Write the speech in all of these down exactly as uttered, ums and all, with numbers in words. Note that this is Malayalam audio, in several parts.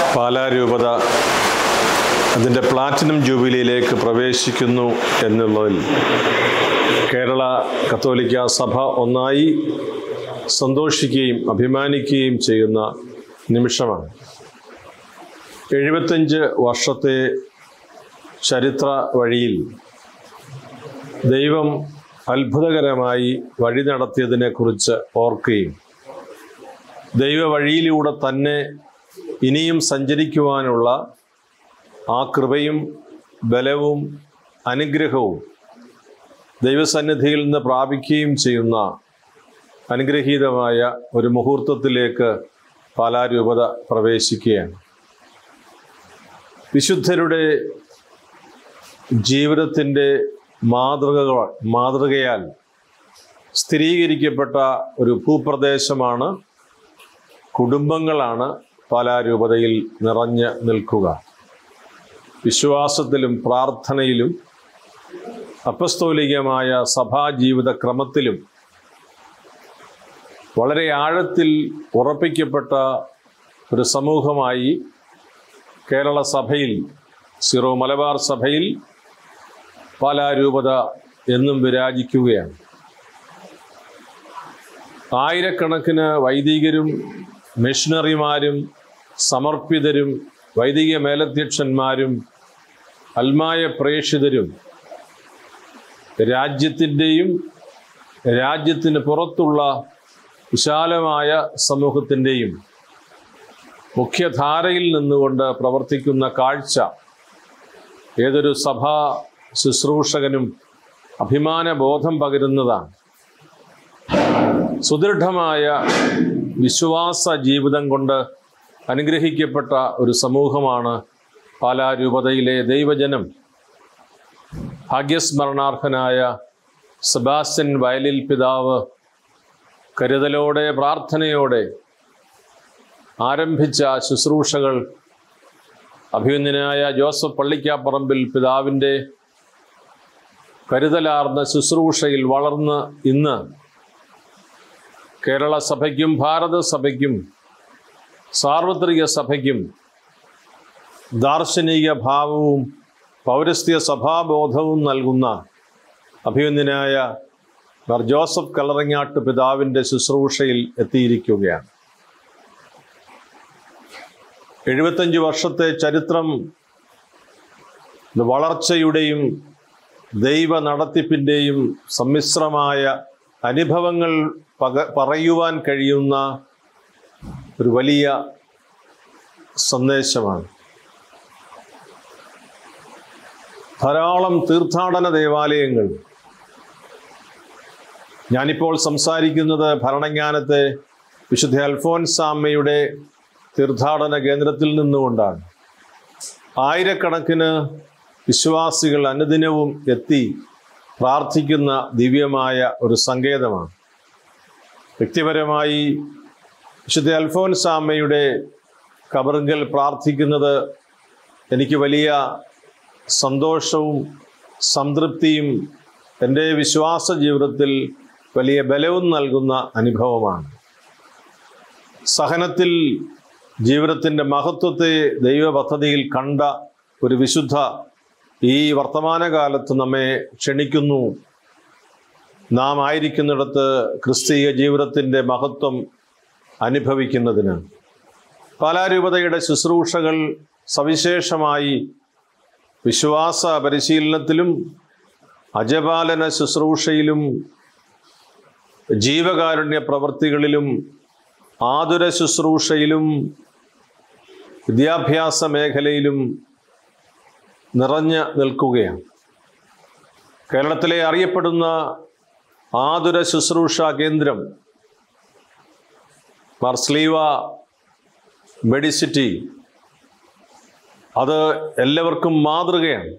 പാലാ രൂപത അതിൻ്റെ പ്ലാറ്റിനം ജൂബിലിയിലേക്ക് പ്രവേശിക്കുന്നു എന്നുള്ളതിൽ കേരള കത്തോലിക്ക സഭ ഒന്നായി സന്തോഷിക്കുകയും അഭിമാനിക്കുകയും ചെയ്യുന്ന നിമിഷമാണ്. എഴുപത്തഞ്ച് വർഷത്തെ ചരിത്ര വഴിയിൽ ദൈവം അത്ഭുതകരമായി വഴി നടത്തിയതിനെക്കുറിച്ച് ഓർക്കുകയും ദൈവ വഴിയിലൂടെ തന്നെ ഇനിയും സഞ്ചരിക്കുവാനുള്ള ആ കൃപയും ബലവും അനുഗ്രഹവും ദൈവസന്നിധിയിൽ നിന്ന് പ്രാപിക്കുകയും ചെയ്യുന്ന അനുഗ്രഹീതമായ ഒരു മുഹൂർത്തത്തിലേക്ക് പാലാ രൂപത പ്രവേശിക്കുകയാണ്. വിശുദ്ധരുടെ ജീവിതത്തിൻ്റെ മാതൃകകൾ മാതൃകയാൽ സ്ഥിരീകരിക്കപ്പെട്ട ഒരു ഭൂപ്രദേശമാണ്, കുടുംബങ്ങളാണ് പാലാ രൂപതയിൽ നിറഞ്ഞു നിൽക്കുക. വിശ്വാസത്തിലും പ്രാർത്ഥനയിലും അപ്പസ്തോലികമായ സഭാജീവിത ക്രമത്തിലും വളരെ ആഴത്തിൽ ഉറപ്പിക്കപ്പെട്ട ഒരു സമൂഹമായി കേരള സഭയിൽ, സിറോ മലബാർ സഭയിൽ പാലാ രൂപത എന്നും വിരാജിക്കുകയാണ്. ആയിരക്കണക്കിന് വൈദികരും മിഷണറിമാരും സമർപ്പിതരും വൈദിക മേലധ്യക്ഷന്മാരും അൽമായ പ്രേക്ഷിതരും രാജ്യത്തിൻ്റെയും രാജ്യത്തിന് പുറത്തുള്ള വിശാലമായ സമൂഹത്തിൻ്റെയും മുഖ്യധാരയിൽ നിന്നുകൊണ്ട് പ്രവർത്തിക്കുന്ന കാഴ്ച ഏതൊരു സഭാ ശുശ്രൂഷകനും അഭിമാനബോധം പകരുന്നതാണ്. സുദൃഢമായ വിശ്വാസ ജീവിതം കൊണ്ട് അനുഗ്രഹിക്കപ്പെട്ട ഒരു സമൂഹമാണ് പാലാ രൂപതയിലെ ദൈവജനം. ഭാഗ്യസ്മരണാർഹനായ സെബാസ്റ്റ്യൻ വയലിൽ പിതാവ് കരുതലോടെ പ്രാർത്ഥനയോടെ ആരംഭിച്ച ശുശ്രൂഷകൾ അഭിനന്ദനായ ജോസഫ് പള്ളിക്കാപ്പറമ്പിൽ പിതാവിൻ്റെ കരുതലാർന്ന ശുശ്രൂഷയിൽ വളർന്ന് ഇന്ന് കേരള സഭയ്ക്കും ഭാരത സഭയ്ക്കും സാർവത്രിക സഭയ്ക്കും ദാർശനിക ഭാവവും പൗരസ്ത്യ സഭാബോധവും നൽകുന്ന അഭിനന്ദനായ മാർ ജോസഫ് കല്ലറങ്ങാട്ട് പിതാവിൻ്റെ ശുശ്രൂഷയിൽ എത്തിയിരിക്കുകയാണ്. എഴുപത്തഞ്ച് വർഷത്തെ ചരിത്രം വളർച്ചയുടെയും ദൈവ നടത്തിപ്പിൻ്റെയും സമ്മിശ്രമായ അനുഭവങ്ങൾ പക പറയുവാൻ കഴിയുന്ന ഒരു വലിയ സന്ദേശമാണ്. ധാരാളം തീർത്ഥാടന ദേവാലയങ്ങൾ. ഞാനിപ്പോൾ സംസാരിക്കുന്നത് ഭരണങ്ങാനത്തെ വിശുദ്ധ അൽഫോൻസാമ്മയുടെ തീർത്ഥാടന കേന്ദ്രത്തിൽ നിന്നുകൊണ്ടാണ്. ആയിരക്കണക്കിന് വിശ്വാസികൾ അനുദിനവും എത്തി പ്രാർത്ഥിക്കുന്ന ദിവ്യമായ ഒരു സങ്കേതമാണ്. വ്യക്തിപരമായി വിശുദ്ധ അൽഫോൻസാമ്മയുടെ ഖബറിങ്കൽ പ്രാർത്ഥിക്കുന്നത് എനിക്ക് വലിയ സന്തോഷവും സംതൃപ്തിയും എൻ്റെ വിശ്വാസ ജീവിതത്തിൽ വലിയ ബലവും നൽകുന്ന അനുഭവമാണ്. സഹനത്തിൽ ജീവിതത്തിൻ്റെ മഹത്വത്തെ ദൈവ പദ്ധതിയിൽ കണ്ട ഒരു വിശുദ്ധ ഈ വർത്തമാനകാലത്ത് നമ്മെ ക്ഷണിക്കുന്നു. നാം ആയിരിക്കുന്നിടത്ത് ക്രിസ്തീയ ജീവിതത്തിൻ്റെ മഹത്വം അനുഭവിക്കുന്നതിന്. പാലാ രൂപതയുടെ ശുശ്രൂഷകൾ സവിശേഷമായി വിശ്വാസ പരിശീലനത്തിലും അജപാലന ശുശ്രൂഷയിലും ജീവകാരുണ്യ പ്രവൃത്തികളിലും ആതുര ശുശ്രൂഷയിലും വിദ്യാഭ്യാസ മേഖലയിലും നിറഞ്ഞു നിൽക്കുകയാണ്. കേരളത്തിലെ അറിയപ്പെടുന്ന ആതുര ശുശ്രൂഷ കേന്ദ്രം മാർ സ്ലീവ മെഡിസിറ്റി, അത് എല്ലാവർക്കും മാതൃകയാണ്.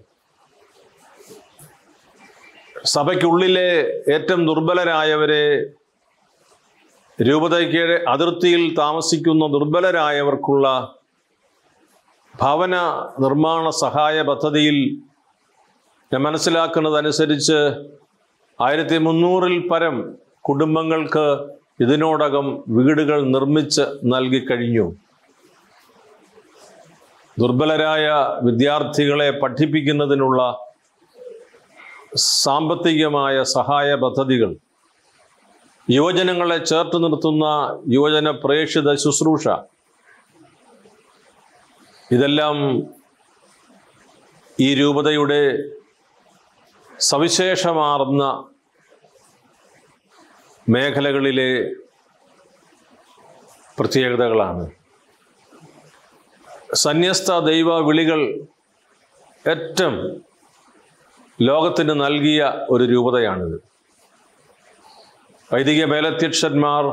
സഭയ്ക്കുള്ളിലെ ഏറ്റവും ദുർബലരായവരെ, രൂപതയ്ക്ക് അതിർത്തിയിൽ താമസിക്കുന്ന ദുർബലരായവർക്കുള്ള ഭവന നിർമ്മാണ സഹായ പദ്ധതിയിൽ ഞാൻ മനസ്സിലാക്കുന്നതനുസരിച്ച് ആയിരത്തി മുന്നൂറിൽ പരം കുടുംബങ്ങൾക്ക് ഇതിനോടകം വീടുകൾ നിർമ്മിച്ച് നൽകി കഴിഞ്ഞു. ദുർബലരായ വിദ്യാർത്ഥികളെ പഠിപ്പിക്കുന്നതിനുള്ള സാമ്പത്തികമായ സഹായ പദ്ധതികൾ, യുവജനങ്ങളെ ചേർത്ത് നിർത്തുന്ന യുവജന പ്രേക്ഷിത ശുശ്രൂഷ, ഇതെല്ലാം ഈ രൂപതയുടെ സവിശേഷമാർന്ന മേഖലകളിലെ പ്രത്യേകതകളാണ്. സന്യസ്ത ദൈവ വിളികൾ ഏറ്റവും ലോകത്തിന് നൽകിയ ഒരു രൂപതയാണിത്. വൈദിക മേലധ്യക്ഷന്മാർ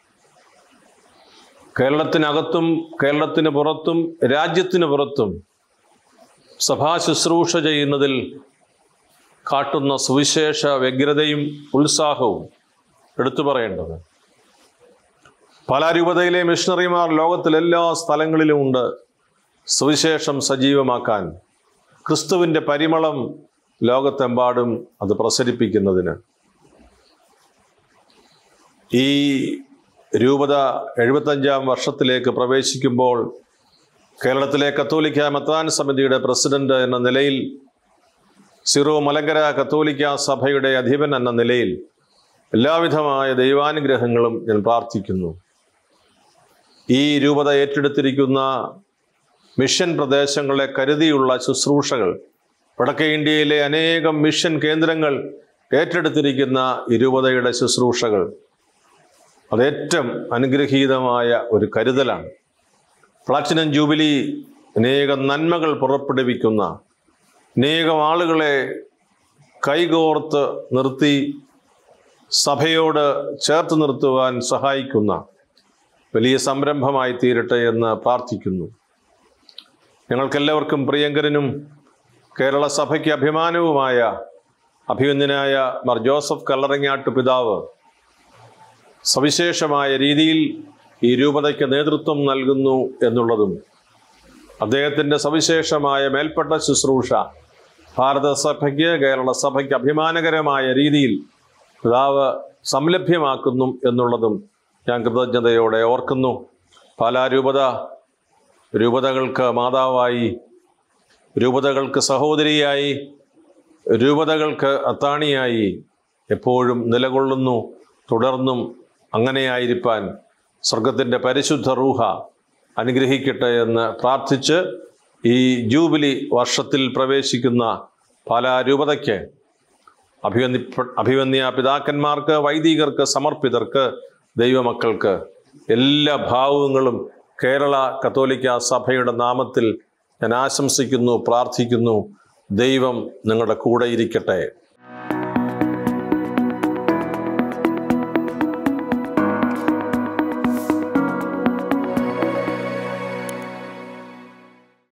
കേരളത്തിനകത്തും കേരളത്തിന് പുറത്തും രാജ്യത്തിന് പുറത്തും സഭാ ശുശ്രൂഷ ചെയ്യുന്നതിൽ കാട്ടുന്ന സുവിശേഷ വ്യഗ്രതയും ഉത്സാഹവും എടുത്തു പറയേണ്ടത്. പാലാ രൂപതയിലെ മിഷണറിമാർ ലോകത്തിലെല്ലാ സ്ഥലങ്ങളിലും ഉണ്ട് സുവിശേഷം സജീവമാക്കാൻ, ക്രിസ്തുവിൻ്റെ പരിമളം ലോകത്തെമ്പാടും അത് പ്രസരിപ്പിക്കുന്നതിന്. ഈ രൂപത എഴുപത്തഞ്ചാം വർഷത്തിലേക്ക് പ്രവേശിക്കുമ്പോൾ കേരളത്തിലെ കത്തോലിക്ക മെത്രാൻ സമിതിയുടെ പ്രസിഡന്റ് എന്ന നിലയിൽ, സിറോ മലങ്കര കത്തോലിക്ക സഭയുടെ അധിപൻ എന്ന നിലയിൽ എല്ലാവിധമായ ദൈവാനുഗ്രഹങ്ങളും ഞാൻ പ്രാർത്ഥിക്കുന്നു. ഈ രൂപത ഏറ്റെടുത്തിരിക്കുന്ന മിഷൻ പ്രദേശങ്ങളെ കരുതിയുള്ള ശുശ്രൂഷകൾ, വടക്കേ ഇന്ത്യയിലെ അനേകം മിഷൻ കേന്ദ്രങ്ങൾ ഏറ്റെടുത്തിരിക്കുന്ന ഈ രൂപതയുടെ ശുശ്രൂഷകൾ, അതേറ്റവും അനുഗ്രഹീതമായ ഒരു കരുതലാണ്. പ്ലാറ്റിനം ജൂബിലി അനേകം നന്മകൾ പുറപ്പെടുവിക്കുന്ന, അനേകം ആളുകളെ കൈകോർത്ത് നിർത്തി സഭയോട് ചേർത്ത് നിർത്തുവാൻ സഹായിക്കുന്ന വലിയ സംരംഭമായി തീരട്ടെ എന്ന് പ്രാർത്ഥിക്കുന്നു. ഞങ്ങൾക്കെല്ലാവർക്കും പ്രിയങ്കരനും കേരള സഭയ്ക്ക് അഭിമാനവുമായ അഭിവന്ദ്യനായ മാർ ജോസഫ് കല്ലറങ്ങാട്ട് പിതാവ് സവിശേഷമായ രീതിയിൽ ഈ രൂപതയ്ക്ക് നേതൃത്വം നൽകുന്നു എന്നുള്ളതും, അദ്ദേഹത്തിൻ്റെ സവിശേഷമായ മേൽപ്പെട്ട ശുശ്രൂഷ ഭാരത സഭയ്ക്ക്, കേരള സഭയ്ക്ക് അഭിമാനകരമായ രീതിയിൽ പിതാവ് സംലഭ്യമാക്കുന്നു എന്നുള്ളതും ഞാൻ കൃതജ്ഞതയോടെ ഓർക്കുന്നു. പാലാ രൂപത രൂപതകൾക്ക് മാതാവായി, രൂപതകൾക്ക് സഹോദരിയായി, രൂപതകൾക്ക് അത്താണിയായി എപ്പോഴും നിലകൊള്ളുന്നു. തുടർന്നും അങ്ങനെയായിരിക്കാൻ സ്വർഗത്തിൻ്റെ പരിശുദ്ധ റൂഹ അനുഗ്രഹിക്കട്ടെ എന്ന് പ്രാർത്ഥിച്ച് ഈ ജൂബിലി വർഷത്തിൽ പ്രവേശിക്കുന്ന പാലാ രൂപതയ്ക്ക്, അഭിവന്യ അഭിവന്യ പിതാക്കന്മാർക്ക്, വൈദികർക്ക്, സമർപ്പിതർക്ക്, ദൈവമക്കൾക്ക് എല്ലാ ഭാവങ്ങളും കേരള കത്തോലിക്ക സഭയുടെ നാമത്തിൽ ഞാൻ ആശംസിക്കുന്നു, പ്രാർത്ഥിക്കുന്നു. ദൈവം നിങ്ങളുടെ കൂടെ ഇരിക്കട്ടെ.